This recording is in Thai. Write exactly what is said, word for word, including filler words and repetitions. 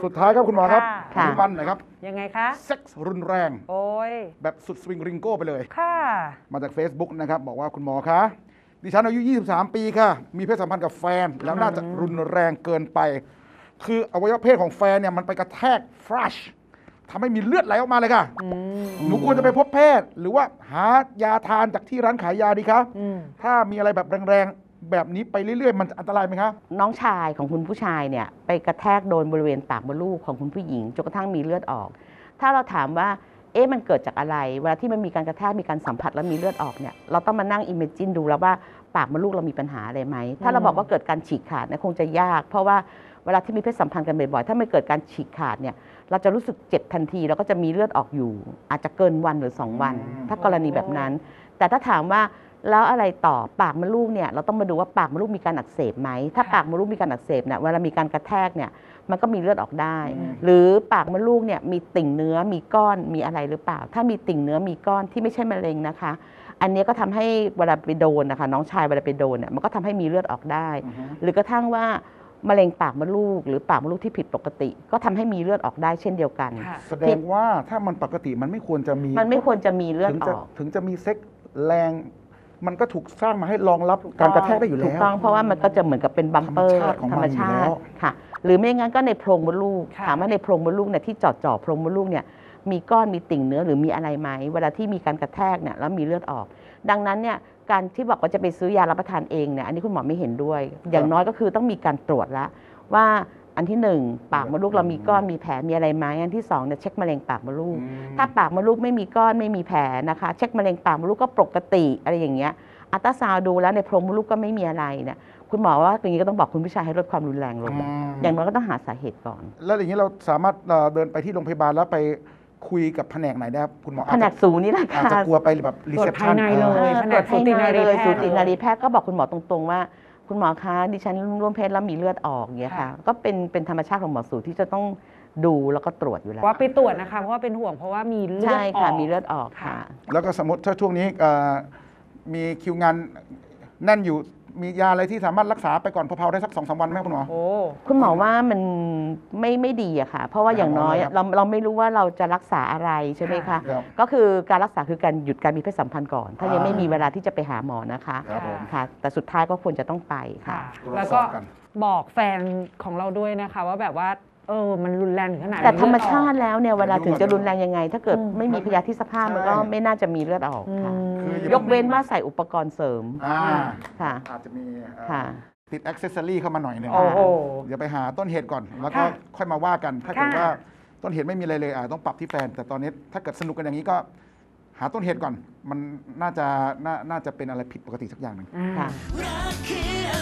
สุดท้ายครับคุณหมอครับค่ะพี่มันหนะครับยังไงคะเซ็กส์รุนแรงโอ้ยแบบสุดสวิงริงโก้ไปเลยค่ะมาจาก Facebook นะครับ บอกว่าคุณหมอคะดิฉันอายุ ยี่สิบสาม ปีค่ะ มีเพศสัมพันธ์กับแฟน แล้วน่าจะรุนแรงเกินไป คืออวัยวะเพศของแฟนเนี่ยมันไปกระแทกฟลัชทำให้มีเลือดไหลออกมาเลยค่ะหนูควรจะไปพบแพทย์ หรือว่าหายาทานจากที่ร้านขายยาดีคะอืมถ้ามีอะไรแบบแรงๆแบบนี้ไปเรื่อยๆ มันอันตรายไหมคะน้องชายของคุณผู้ชายเนี่ยไปกระแทกโดนบริเวณปากมดลูกของคุณผู้หญิงจนกระทั่งมีเลือดออก ถ้าเราถามว่าเอ๊ะมันเกิดจากอะไร เวลาที่มันมีการกระแทกมีการสัมผัสแล้วมีเลือดออกเนี่ยเราต้องมานั่งอิมเมจินดูแล้วว่าปากมดลูกเรามีปัญหาอะไรไหมถ้าเราบอกว่าเกิดการฉีกขาดเนี่ยคงจะยาก เพราะว่าเวลาที่มีเพศสัมพันธ์กันบ่อยๆถ้าไม่เกิดการฉีกขาดเนี่ยเราจะรู้สึกเจ็บทันทีแล้วก็จะมีเลือดออกอยู่ อาจจะเกินวันหรือสองวัน ถ้ากรณีแบบนั้น แต่ถ้าถามว่าแล้วอะไรต่อปากมดลูกเนี่ยเราต้องมาดูว่าปากมดลูกมีการอักเสบไหมถ้าปากมดลูกมีการอักเสบเนี่ยเวลามีการกระแทกเนี่ยมันก็มีเลือดออกได้ หรือปากมดลูกเนี่ยมีติ่งเนื้อมีก้อนมีอะไรหรือเปล่า ถ้ามีติ่งเนื้อมีก้อนที่ไม่ใช่มะเร็งนะคะ อันนี้ก็ทำให้เวลาไปโดนนะคะน้องชายเวลาไปโดนเนี่ยมันก็ทำให้มีเลือดออกได้ หรือกระทั่งว่ามะเร็งปากมดลูก หรือปากมดลูกที่ผิดปกติ ก็ทำให้มีเลือดออกได้เช่นเดียวกันค่ะแสดงว่าถ้ามันปกติมันไม่ควรจะมีมันไม่ควรจะมีเลือดถึงอจะอกถึงจะมีเซ็กแรง มันก็ถูกสร้างมาให้รองรับการกระแทกได้อยู่ถูแล้กวต้องเพราะว่ามันก็จะเหมือนกับเป็นบัมเปอร์ธรรมชาติของมันอยู่แล้วค่ะ หรือไม่งั้นก็ในโพรงมดลูกค่ะถามว่าในโพรงมดลูกเนี่ยที่เจาะเจาะโพรงมดลูกเนี่ยมีก้อนมีติ่งเนื้อหรือมีอะไรไหมเวลาที่มีการกระแทกเนี่ยแล้วมีเลือดออก ดังนั้นเนี่ยการที่บอกว่าจะไปซื้อยารับประทานเองเนี่ยอันนี้คุณหมอไม่เห็นด้วย อย่างน้อยก็คือต้องมีการตรวจแล้วว่าอันที่หนึ่งปากมดลูกเรามีก้อนมีแผลมีอะไรไหมอันที่สองเนี่ยเช็คมะเร็งปากมดลูก ถ้าปากมดลูกไม่มีก้อนไม่มีแผลนะคะ เช็คมะเร็งปากมดลูกก็ปกติอะไรอย่างเงี้ยอัลตราซาวด์ดูแล้วในโพรงมดลูกก็ไม่มีอะไรเนี่ยคุณหมอว่าอย่างนี้ก็ต้องบอกคุณผู้ชายให้ลดความรุนแรงลงอืมอย่างน้อยก็ต้องหาสาเหตุก่อนแล้วอย่างนี้เราสามารถเอ่อเดินไปที่โรงพยาบาลแล้วไปคุยกับแผนกไหนได้ครับคุณหมอแผนกศูนย์นี่แหละอาจค่ะจะกลัวไปแบบรีตรวเซจพภาชัยนในเลยเออแผนตรวกจสูภายติในนารีเลยแพทย์สูตินารีแพทย์ก็บอกคุณหมอตรงๆว่า คุณหมอคะดิฉันร่วมเพศแล้วมีเลือดออกอย่างเงี้ยค่ะ ก็เป็นเป็นธรรมชาติของหมอสูที่จะต้องดูแล้วก็ตรวจอยู่แล้วว่าไปตรวจนะคะเพราะว่าเป็นห่วงเพราะว่ามีเลือดใช่อค่ะอกมีเลือดออกค่ะแล้วก็สมมติถ้าช่วงนี้เอ่อมีคิวงานแน่นอยู่มียาอะไรที่สามารถรักษาไปก่อนเพาๆได้สักสองสามวันไหมคุณหมอโอ้คุณหมอว่ามันไม่ไม่ดีอะค่ะ เพราะว่าอย่างน้อยอะครับเราเราไม่รู้ว่าเราจะรักษาอะไรใช่ไหมคะครับก็คือการรักษาคือการหยุดการมีเพศสัมพันธ์ก่อน ถ้ายังอ่าไม่มีเวลาที่จะไปหาหมอนะคะครับผมค่ะ แต่สุดท้ายก็ควรจะต้องไปค่ะค่ะ แล้วก็ตรวจสอบกันบอกแฟนของเราด้วยนะคะ ว่าแบบว่า เออ มันรุนแรงถึงขนาดแต่เลือดธรรมชาอติอกแล้วเนี่ยเวลาถึงจะรุนแรงยังไง ถ้าเกิดอืมไม่มีพยาธิสภาพมันก็ใช่ไม่น่าจะมีเลือดออกค่ะคือยกเว้นว่าใส่อุปกรณ์เสริมอ่าค่ะอาจจะมีเอ่อค่ะติดอ็อกเซสซอรี่เข้ามาหน่อยหนึงโอ้โหเดี๋ยวไปหาต้นเหตุก่อน แล้วก็ค่ะค่อยมาว่ากัน ถ้าเกิดค่ะว่าต้นเหตุไม่มีอะไรเลยอาจต้องปรับที่แฟน แต่ตอนนี้ถ้าเกิดสนุกกันอย่างนี้ก็หาต้นเหตุก่อน มันน่าจะน่าน่าจะเป็นอะไรผิดปกติสักอย่างหนึ่งอ่าค่ะรักคือ